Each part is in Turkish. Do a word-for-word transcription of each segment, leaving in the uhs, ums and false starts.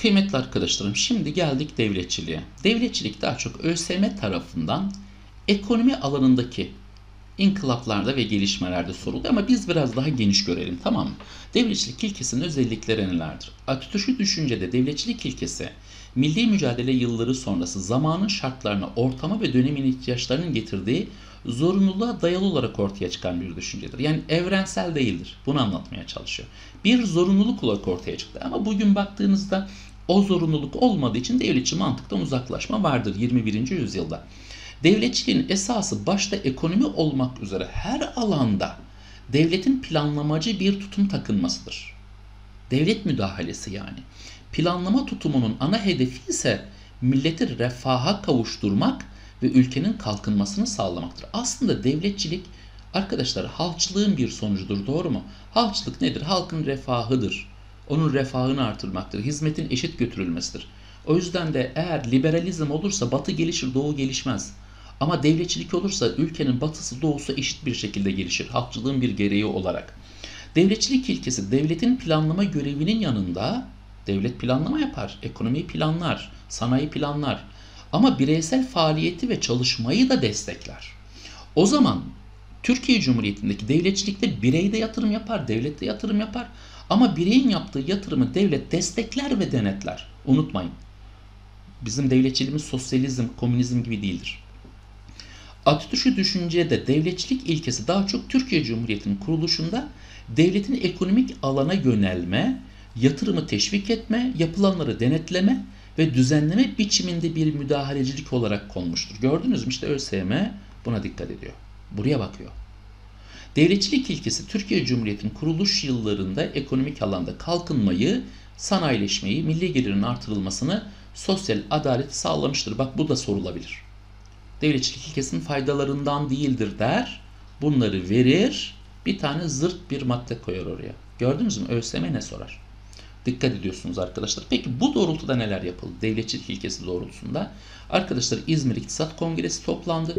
Kıymetli arkadaşlarım, şimdi geldik devletçiliğe. Devletçilik daha çok ÖSYM tarafından ekonomi alanındaki inkılaplarda ve gelişmelerde soruldu ama biz biraz daha geniş görelim, tamam mı? Devletçilik ilkesinin özellikleri nelerdir? Atatürk'ü düşüncede devletçilik ilkesi milli mücadele yılları sonrası zamanın şartlarına, ortama ve dönemin ihtiyaçlarının getirdiği zorunluluğa dayalı olarak ortaya çıkan bir düşüncedir. Yani evrensel değildir. Bunu anlatmaya çalışıyor. Bir zorunluluk olarak ortaya çıktı ama bugün baktığınızda o zorunluluk olmadığı için devletçi mantıktan uzaklaşma vardır yirmi birinci yüzyılda. Devletçiliğin esası başta ekonomi olmak üzere her alanda devletin planlamacı bir tutum takınmasıdır. Devlet müdahalesi yani. Planlama tutumunun ana hedefi ise milleti refaha kavuşturmak ve ülkenin kalkınmasını sağlamaktır. Aslında devletçilik arkadaşlar halkçılığın bir sonucudur, doğru mu? Halkçılık nedir? Halkın refahıdır. Onun refahını artırmaktır. Hizmetin eşit götürülmesidir. O yüzden de eğer liberalizm olursa batı gelişir, doğu gelişmez. Ama devletçilik olursa ülkenin batısı doğusu eşit bir şekilde gelişir. Halkçılığın bir gereği olarak. Devletçilik ilkesi devletin planlama görevinin yanında devlet planlama yapar, ekonomiyi planlar, sanayi planlar. Ama bireysel faaliyeti ve çalışmayı da destekler. O zaman Türkiye Cumhuriyeti'ndeki devletçilikte birey de yatırım yapar, devlet de yatırım yapar. Ama bireyin yaptığı yatırımı devlet destekler ve denetler. Unutmayın. Bizim devletçiliğimiz sosyalizm, komünizm gibi değildir. Atatürk'ü düşüncede devletçilik ilkesi daha çok Türkiye Cumhuriyeti'nin kuruluşunda devletin ekonomik alana yönelme, yatırımı teşvik etme, yapılanları denetleme ve düzenleme biçiminde bir müdahalecilik olarak konmuştur. Gördünüz mü? İşte ÖSYM buna dikkat ediyor. Buraya bakıyor. Devletçilik ilkesi Türkiye Cumhuriyeti'nin kuruluş yıllarında ekonomik alanda kalkınmayı, sanayileşmeyi, milli gelirin artırılmasını, sosyal adaleti sağlamıştır. Bak bu da sorulabilir. Devletçilik ilkesinin faydalarından değildir der. Bunları verir. Bir tane zırt bir madde koyar oraya. Gördünüz mü? ÖSYM ne sorar? Dikkat ediyorsunuz arkadaşlar. Peki bu doğrultuda neler yapıldı? Devletçilik ilkesi doğrultusunda. Arkadaşlar İzmir İktisat Kongresi toplandı.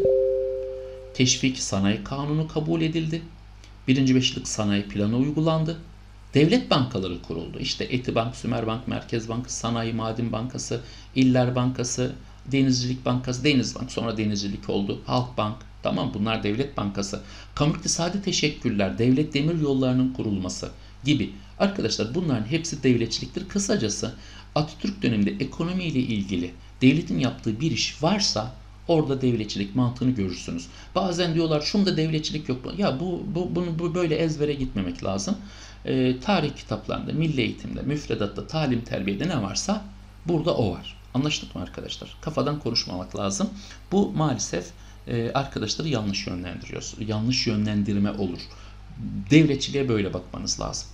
Teşvik Sanayi Kanunu kabul edildi. Birinci Beşlik Sanayi Planı uygulandı. Devlet bankaları kuruldu. İşte Etibank, Sümerbank, Merkez Bankası, Sanayi Maden Bankası, İller Bankası, Denizcilik Bankası, Denizbank sonra Denizcilik oldu. Halkbank, tamam bunlar devlet bankası. Kamu iktisadi teşekkürler, devlet demir yollarının kurulması gibi. Arkadaşlar bunların hepsi devletçiliktir. Kısacası Atatürk döneminde ekonomiyle ilgili devletin yaptığı bir iş varsa orada devletçilik mantığını görürsünüz. Bazen diyorlar şunda devletçilik yok. Ya bu, bu, bunu, bu böyle ezbere gitmemek lazım. Ee, tarih kitaplarında, milli eğitimde, müfredatta, talim terbiyede ne varsa burada o var. Anlaştık mı arkadaşlar? Kafadan konuşmamak lazım. Bu maalesef e, arkadaşları yanlış yönlendiriyor. Yanlış yönlendirme olur. Devletçiliğe böyle bakmanız lazım.